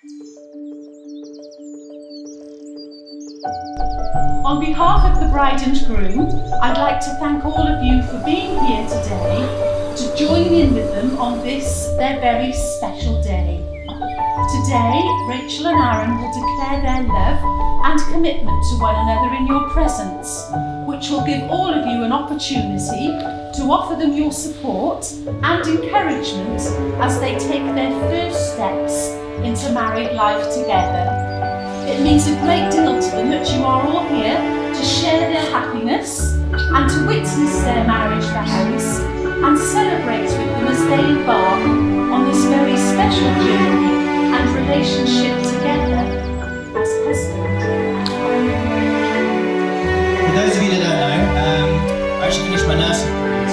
On behalf of the bride and groom, I'd like to thank all of you for being here today to join in with them on this, their very special day. Today, Rachel and Aaron will declare their love and commitment to one another in your presence, which will give all of you an opportunity to offer them your support and encouragement as they take their first steps into married life together. It means a great deal to them that you are all here to share their happiness and to witness their marriage vows and celebrate with them as they embark on this very special journey and relationship together as husband. For those of you that don't know, I actually finished my nursing degree.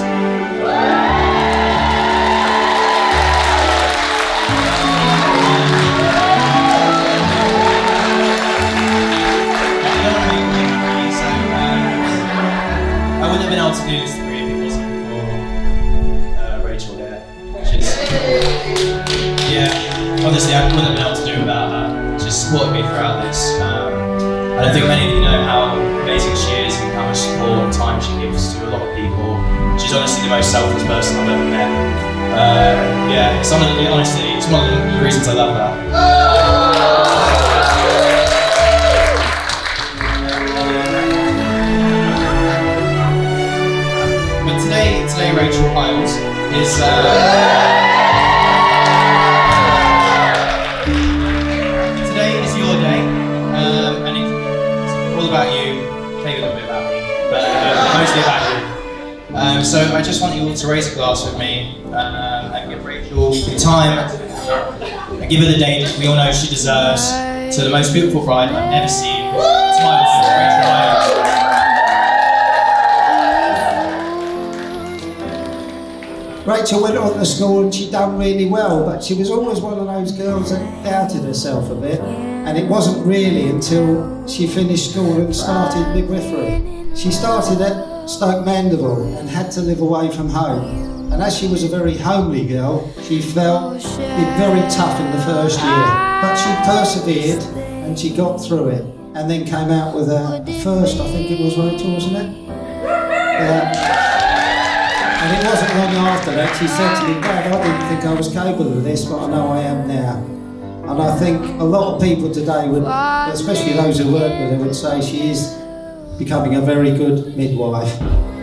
I wouldn't have been able to do this degree if it wasn't for Rachel here. Obviously I wouldn't have been able to do it without her. She's supported me throughout this. I don't think many of you know how amazing she is and how much support and time she gives to a lot of people. She's honestly the most selfless person I've ever met. It's honestly, it's one of the reasons I love her. Today Rachel Hiles is today is your day, and it's all about you. Maybe a little bit about me, but mostly about you. So I just want you all to raise a glass with me and give Rachel the time and give her the day that we all know she deserves to the most beautiful bride I've ever seen. To my wife, Rachel Hiles. Rachel went on to school and she'd done really well, but she was always one of those girls that doubted herself a bit, and it wasn't really until she finished school and started midwifery. She started at Stoke Mandeville and had to live away from home, and as she was a very homely girl, she felt it very tough in the first year, but she persevered and she got through it, and then came out with her first, I think it was Rachel, wasn't it? And it wasn't long after that she said to me, Dad, I didn't think I was capable of this, but I know I am now. And I think a lot of people today would, especially those who work with her, would say she is becoming a very good midwife.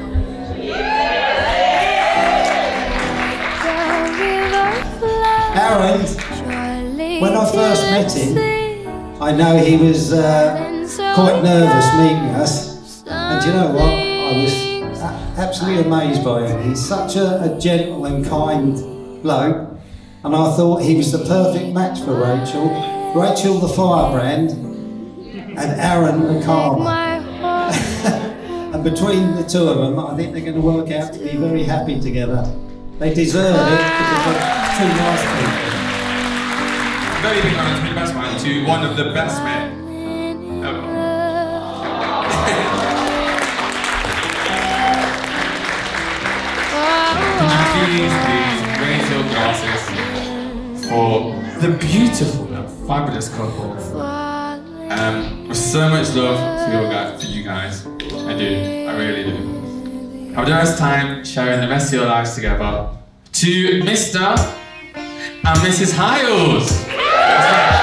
Aaron, when I first met him, I know he was quite nervous meeting us, and do you know what? I was absolutely amazed by him. He's such a gentle and kind bloke, and I thought he was the perfect match for Rachel. Rachel the firebrand and Aaron the calmer. And between the two of them, I think they're going to work out to be very happy together. They deserve it because they're two nice people. Very big honor to be best man to one of the best men ever. Please raise your glasses for the beautiful and fabulous couple. With so much love for you guys. I do, I really do. Have the best time sharing the rest of your lives together. To Mr. and Mrs. Hiles.